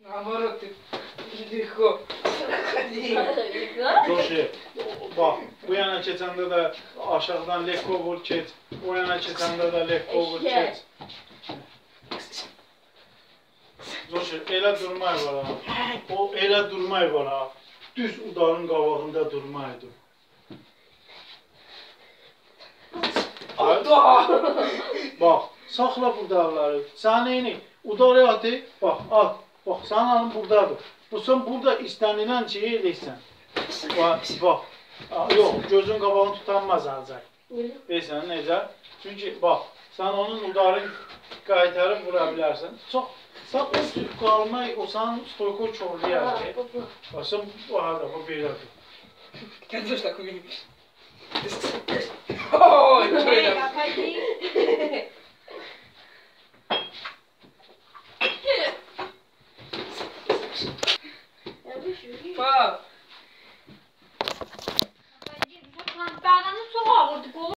Наоборот, ты легко. Coşu. Bak bu yana keçəndə də aşağıdan lekko vur keç. O yana keçəndə də lekko vur keç. Coşu elə durmay var ha. O elə durmay var ha. Düz udarın qabağında durmaydı. Bak saxla budarları. Sən neyini? Udarı atı. Bak at. Bak sən alın buradadır. Bu sən burada istənilən şeyi eləysən. Bak. Yox, gözün qabağını tutanmaz alacaq. Deyirsən necə? Çünki bax, sən onun udarını qaytarıb vura bilərsən. Çox, sən o cür qalmaq, o sənin stoyko çorlayar. Bax, sən bu arada, bu belədir. Ты тоже так умеешь. Ой, что это? Пап!